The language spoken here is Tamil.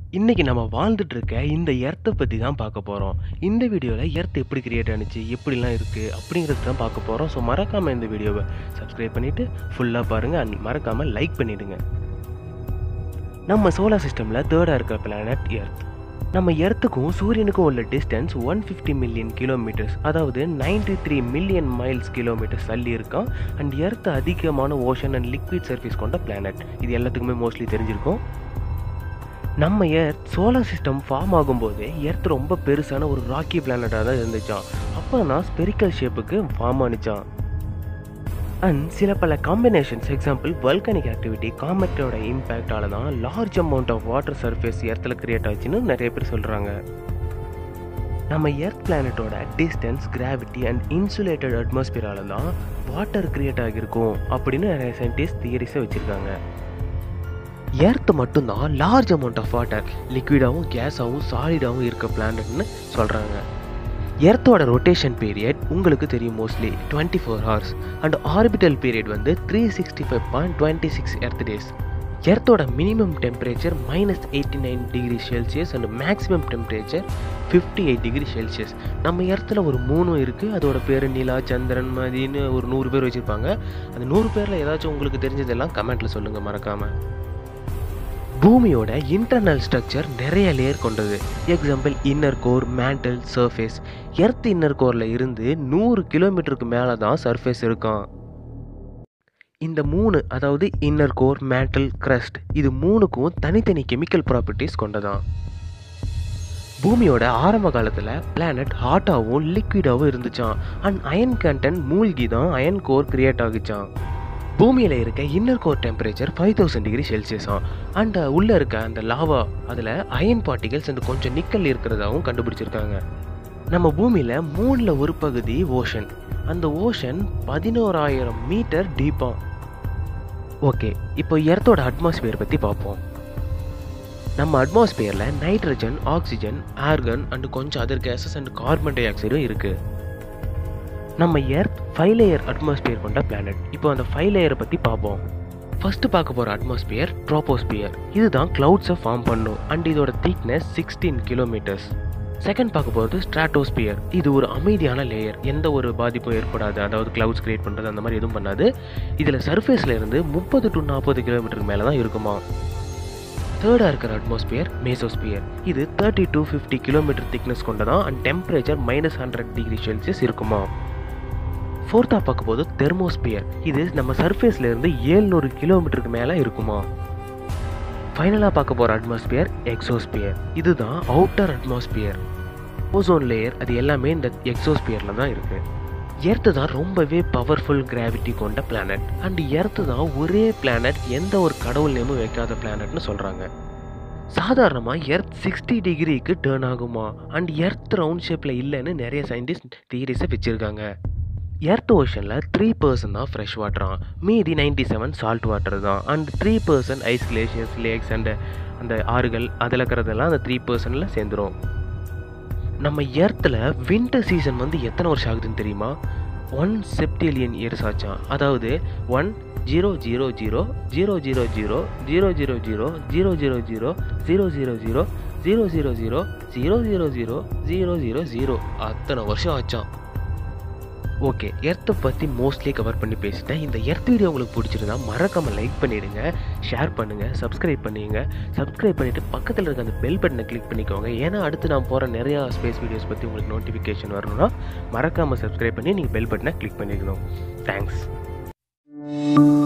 இன்னைக்கு நம்ம வாழ்ந்துட்டு இருக்க இந்த எர்த்தை பற்றி தான் பார்க்க போகிறோம். இந்த வீடியோவில் எர்த் எப்படி கிரியேட் ஆனிச்சு, எப்படிலாம் இருக்குது அப்படிங்கிறது தான் பார்க்க போகிறோம். ஸோ மறக்காமல் இந்த வீடியோவை சப்ஸ்கிரைப் பண்ணிவிட்டு ஃபுல்லாக பாருங்கள் அண்ட் மறக்காமல் லைக் பண்ணிவிடுங்க. நம்ம சோலார் சிஸ்டமில் தேர்டாக இருக்கிற பிளானட் எர்த். நம்ம எர்த்துக்கும் சூரியனுக்கும் உள்ள டிஸ்டன்ஸ் 150 மில்லியன் கிலோமீட்டர்ஸ், அதாவது 93 மில்லியன் மைல்ஸ் கிலோமீட்டர்ஸ் தள்ளி இருக்கான். அண்ட் எர்த் அதிகமான ஓஷன் அண்ட் லிக்விட் சர்ஃபேஸ் கொண்ட பிளானட். இது எல்லாத்துக்குமே மோஸ்ட்லி தெரிஞ்சிருக்கும். நம்ம எர்த் சோலார் சிஸ்டம் ஃபார்ம் ஆகும்போதே எர்த் ரொம்ப பெருசான ஒரு ராக்கி பிளானட்டாக தான் இருந்துச்சான். அப்போ தான் ஸ்பெரிக்கல் ஷேப்புக்கு ஃபார்ம் ஆனிச்சான். அண்ட் சில பல காம்பினேஷன்ஸ், எக்ஸாம்பிள் வல்கனிக் ஆக்டிவிட்டி, காமெட்டோட இம்பேக்டால தான் large amount of water surface எர்த்தில் கிரியேட் ஆச்சுன்னு நிறைய பேர் சொல்கிறாங்க. நம்ம எர்த் பிளானட்டோட டிஸ்டன்ஸ், கிராவிட்டி அண்ட் இன்சுலேட்டட் அட்மாஸ்பியரால தான் வாட்டர் கிரியேட் ஆகியிருக்கும் அப்படின்னு நிறைய சயின்டிஸ்ட் தியரிஸை வச்சுருக்காங்க. எர்த் மட்டும்தான் லார்ஜ் அமௌண்ட் ஆஃப் வாட்டர், லிக்விடாகவும் கேஸாகவும் சாலிடாகவும் இருக்க பிளானட்னு சொல்கிறாங்க. எர்த்தோட ரொட்டேஷன் பீரியட் உங்களுக்கு தெரியும், mostly 24 hours. And orbital period வந்து 365.26 எர்த் டேஸ். எர்த்தோட minimum temperature -89 degree Celsius and maximum temperature 58 degree Celsius. நம்ம எர்த்தில் ஒரு 3 இருக்குது. அதோட பேர் நிலா, சந்திரன் மாதிரின்னு ஒரு 100 பேர் வச்சுருப்பாங்க. அந்த 100 பேரில் ஏதாச்சும் உங்களுக்கு தெரிஞ்சதெல்லாம் கமெண்ட்டில் சொல்லுங்கள் மறக்காமல். பூமியோட இன்டர்னல் ஸ்ட்ரக்சர் நிறைய லேயர் கொண்டது. Example inner core, mantle, surface. Earth inner கோரில் இருந்து 100 கிலோமீட்டருக்கு மேலே தான் சர்ஃபேஸ் இருக்கும். இந்த 3, அதாவது இன்னர் கோர், மேண்டல், கிரஸ்ட், இது 3க்கும் தனித்தனி கெமிக்கல் ப்ராப்பர்ட்டிஸ் கொண்டதான். பூமியோட ஆரம்ப காலத்தில் பிளானட் ஹாட்டாகவும் லிக்விடாகவும் இருந்துச்சான். அண்ட் அயன் கண்டென்ட் மூழ்கி தான் அயன் கோர் கிரியேட் ஆகிச்சான். பூமியில் இருக்க இன்னர் கோர் டெம்பரேச்சர் 5000 டிகிரி செல்சியஸாம். அண்ட் உள்ளே இருக்க அந்த லாவா, அதில் அயன் பார்ட்டிகல்ஸ் அண்ட் கொஞ்சம் நிக்கல் இருக்கிறதாகவும் கண்டுபிடிச்சிருக்காங்க. நம்ம பூமியில் 3ல் ஒரு பகுதி ஓஷன். அந்த ஓஷன் 11000 மீட்டர் டீப்பாக. ஓகே, இப்போ எர்த்தோட அட்மாஸ்பியர் பற்றி பார்ப்போம். நம்ம அட்மாஸ்பியரில் நைட்ரஜன், ஆக்சிஜன், ஆர்கன் அண்ட் கொஞ்சம் அதர் கேஸஸ் அண்ட் கார்பன் டை ஆக்சைடும் இருக்குது. நம்ம எர்த் 5 லேயர் அட்மாஸ்பியர் கொண்ட பிளானட். இப்போ அந்த 5 லேயரை பற்றி பார்ப்போம். ஃபஸ்ட்டு பார்க்க போகிற அட்மாஸ்பியர் ட்ரோபோஸ்பியர். இதுதான் கிளவுட்ஸை ஃபார்ம் பண்ணும். அண்ட் இதோட திக்னஸ் 16 கிலோமீட்டர்ஸ். செகண்ட் பார்க்க போகிறது ஸ்ட்ராட்டோஸ்பியர். இது ஒரு அமைதியான லேயர், எந்த ஒரு பாதிப்பும் ஏற்படாது. அதாவது கிளவுட்ஸ் கிரியேட் பண்ணுறது அந்த மாதிரி எதுவும் பண்ணாது. இதில் சர்ஃபேஸில் இருந்து 30 to 40 கிலோமீட்டருக்கு மேலே தான் இருக்குமா. தேர்டாக இருக்கிற அட்மாஸ்பியர் மேசோஸ்பியர். இது 30 to 50 கிலோமீட்டர் திக்னஸ் கொண்டதான். அண்ட் டெம்பரேச்சர் -100 டிகிரி செல்சியஸ் இருக்குமா. ஃபோர்த்தாக பார்க்க போது தெர்மோஸ்பியர். இது நம்ம சர்ஃபேஸில் இருந்து 700 கிலோமீட்டருக்கு மேலே இருக்குமா. ஃபைனலாக பார்க்க போகிற அட்மாஸ்பியர் எக்ஸோஸ்பியர். இதுதான் அவுட்டர் அட்மாஸ்பியர். ஓசோன் லேயர், அது எல்லாமே இந்த எக்ஸோஸ்பியரில் தான் இருக்குது. எர்த்து தான் ரொம்பவே பவர்ஃபுல் கிராவிட்டி கொண்ட பிளானட். அண்ட் எர்த்து தான் ஒரே பிளானட் எந்த ஒரு கடவுள் நேமும் வைக்காத பிளானட்னு சொல்கிறாங்க. சாதாரணமாக எர்த் 60 டிகிரிக்கு டேர்ன் ஆகுமா. அண்ட் எர்த் ரவுண்ட் ஷேப்பில் இல்லைன்னு நிறைய சயின்டிஸ்ட் தியரிஸை வச்சுருக்காங்க. எர்த் ஓஷனில் 3% தான் ஃப்ரெஷ் வாட்டரான், மீதி 97 சால்ட் வாட்டர் தான். And 3% ice glaciers, lakes and அந்த ஆறுகள், அதில் இருக்கிறதெல்லாம் அந்த 3%ல் சேர்ந்துடும். நம்ம எர்த்தில் வின்டர் சீசன் வந்து எத்தனை வருஷம் ஆகுதுன்னு தெரியுமா? 1 செப்டிலியன் இயர்ஸ் ஆச்சான். அதாவது 100000000000000000000 அத்தனை வருஷம் ஆச்சான். ஓகே, எர்த்தை பற்றி மோஸ்ட்லி கவர் பண்ணி பேசிட்டேன். இந்த எர்த் வீடியோ உங்களுக்கு பிடிச்சிருந்தா மறக்காமல் லைக் பண்ணிவிடுங்க, ஷேர் பண்ணுங்கள், சப்ஸ்கிரைப் பண்ணிவிட்டு பக்கத்தில் இருக்க அந்த பெல் பட்டனை கிளிக் பண்ணிக்கோங்க. ஏன்னா அடுத்து நான் போகிற நிறையா ஸ்பேஸ் வீடியோஸ் பற்றி உங்களுக்கு நோட்டிஃபிகேஷன் வரணும்னா மறக்காமல் சப்ஸ்கிரைப் பண்ணி நீங்கள் பெல் பட்டனை கிளிக் பண்ணிக்கணும். தேங்க்ஸ்.